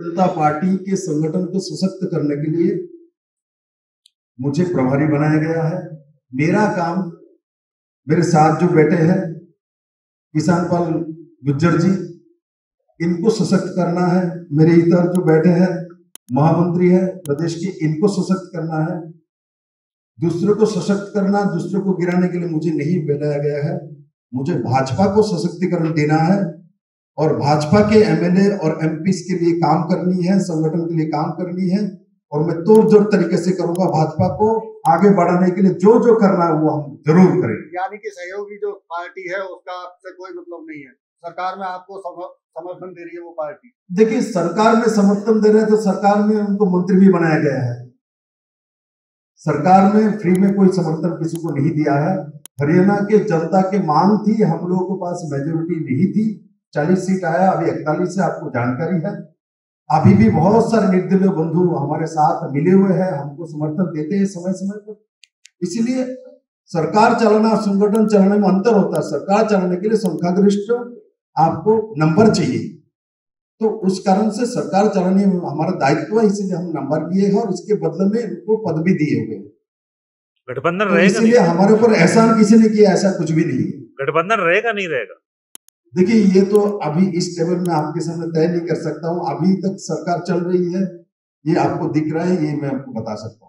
जनता party के संगठन को सशक्त करने के लिए मुझे प्रभारी बनाया गया है। मेरा काम, मेरे साथ जो बैठे हैं किसान पाल गुज्जर जी, इनको सशक्त करना है। मेरे इधर जो बैठे हैं महामंत्री है प्रदेश के, इनको सशक्त करना है। दूसरों को सशक्त करना, दूसरों को गिराने के लिए मुझे नहीं बैठाया गया है। मुझे भाजपा को सशक्तिकरण देना है और भाजपा के एमएलए और एमपीस के लिए काम करनी है, संगठन के लिए काम करनी है। और मैं तोड़-जोड़ तरीके से करूंगा भाजपा को आगे बढ़ाने के लिए। जो जो करना है वो हम जरूर करेंगे। यानी कि सहयोगी जो पार्टी है उसका आपसे कोई मतलब नहीं है, सरकार में आपको समर्थन दे रही है वो पार्टी। देखिए, सरकार में समर्थन दे रहे हैं तो सरकार में उनको मंत्री भी बनाया गया है। सरकार में फ्री में कोई समर्थन किसी को नहीं दिया है। हरियाणा के जनता की मांग थी, हम लोगों के पास मेजोरिटी नहीं थी, 40 सीट आया, अभी 41 से आपको जानकारी है। अभी भी बहुत सारे निर्दलीय बंधु हमारे साथ मिले हुए हैं, हमको समर्थन देते हैं समय समय पर। इसलिए सरकार चलाना संगठन चलाने में अंतर होता है। सरकार चलाने के लिए संख्यागरिष्ठ आपको नंबर चाहिए, तो उस कारण से सरकार चलाने में हमारा दायित्व है, इसलिए हम नंबर लिए हैं और इसके बदले में इनको पद भी दिए हुए हैं। गठबंधन तो रहेगा, इसलिए हमारे ऊपर एहसान किसी ने किया, ऐसा कुछ भी नहीं है। गठबंधन रहेगा नहीं रहेगा? देखिए, ये तो अभी इस टेबल में आपके सामने तय नहीं कर सकता हूँ। अभी तक सरकार चल रही है, ये आपको दिख रहा है, ये मैं आपको बता सकता हूँ।